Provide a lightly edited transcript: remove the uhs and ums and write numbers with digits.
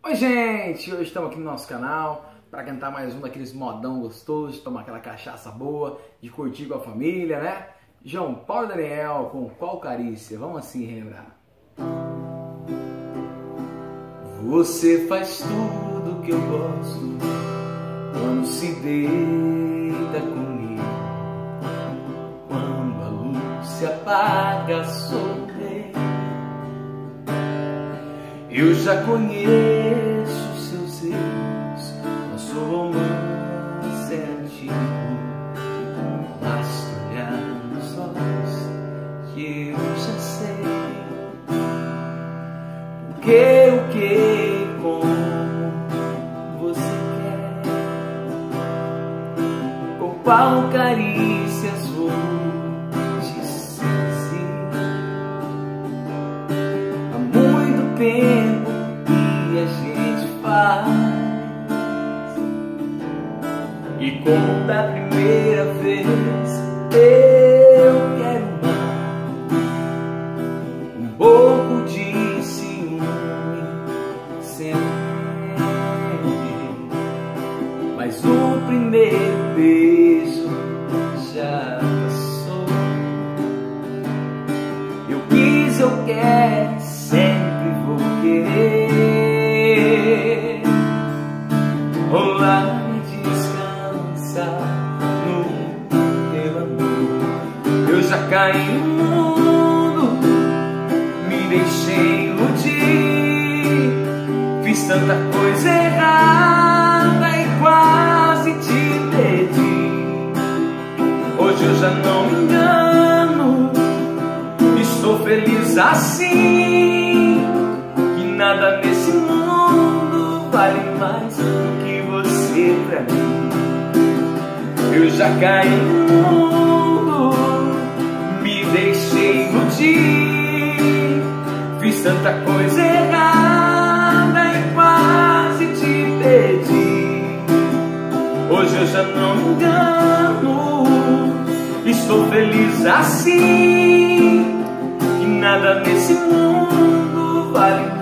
Oi gente, hoje estamos aqui no nosso canal para cantar mais um daqueles modão gostoso, tomar aquela cachaça boa, de curtir com a família, né? João Paulo e Daniel com Qual Carícia? Vamos assim relembrar. Você faz tudo que eu gosto quando se deita comigo, quando a luz se apaga, sorri. Eu já conheço seus erros, nosso romance é antigo. Basta olhar nos olhos que eu já sei o que e como você quer, com qual carícias vou te seduzir. Há muito tempo que a gente faz, e como da primeira vez eu quero mais, um pouco de ciúme sempre, mas o primeiro beijo já passou. Eu quis, eu quero, sempre vou querer rolar e descansar no teu amor. Eu já caí no mundo, me deixei iludir, fiz tanta coisa errada e quase te perdi. Hoje eu já não me engano, estou feliz assim, que nada nesse mundo vale mais do que você pra mim. Eu já caí no mundo, me deixei iludir, fiz tanta coisa errada e quase te perdi. Hoje eu já não me engano, estou feliz assim, que nada nesse mundo vale